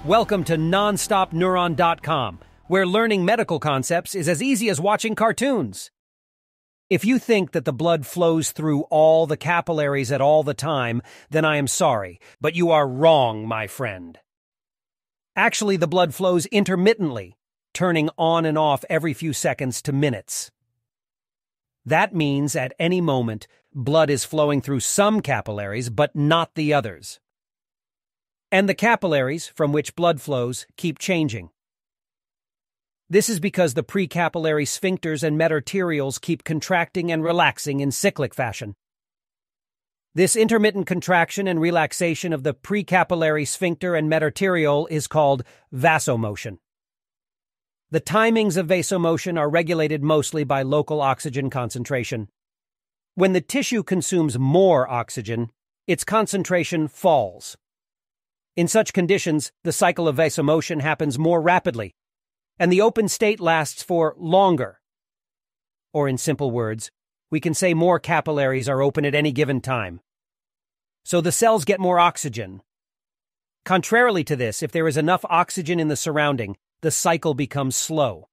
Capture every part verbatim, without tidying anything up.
Welcome to Nonstop Neuron dot com, where learning medical concepts is as easy as watching cartoons. If you think that the blood flows through all the capillaries at all the time, then I am sorry, but you are wrong, my friend. Actually, the blood flows intermittently, turning on and off every few seconds to minutes. That means at any moment, blood is flowing through some capillaries, but not the others. And the capillaries from which blood flows keep changing. This is because the precapillary sphincters and metarterioles keep contracting and relaxing in cyclic fashion. This intermittent contraction and relaxation of the precapillary sphincter and metarteriole is called vasomotion. The timings of vasomotion are regulated mostly by local oxygen concentration. When the tissue consumes more oxygen, its concentration falls. In such conditions, the cycle of vasomotion happens more rapidly, and the open state lasts for longer. Or in simple words, we can say more capillaries are open at any given time. So the cells get more oxygen. Contrarily to this, if there is enough oxygen in the surrounding, the cycle becomes slow.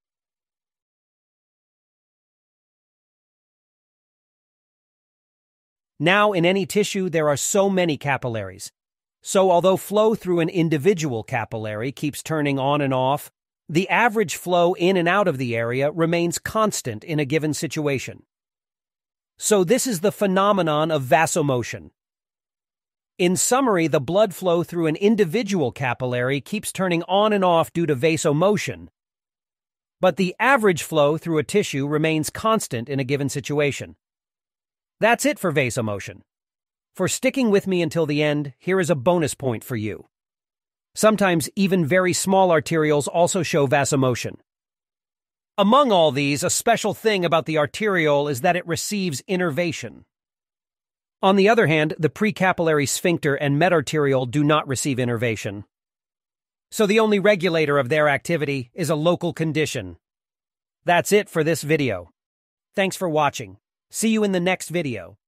Now, in any tissue, there are so many capillaries. So although flow through an individual capillary keeps turning on and off, the average flow in and out of the area remains constant in a given situation. So this is the phenomenon of vasomotion. In summary, the blood flow through an individual capillary keeps turning on and off due to vasomotion, but the average flow through a tissue remains constant in a given situation. That's it for vasomotion. For sticking with me until the end, here is a bonus point for you. Sometimes even very small arterioles also show vasomotion. Among all these, a special thing about the arteriole is that it receives innervation. On the other hand, the precapillary sphincter and metarteriole do not receive innervation. So the only regulator of their activity is a local condition. That's it for this video. Thanks for watching. See you in the next video.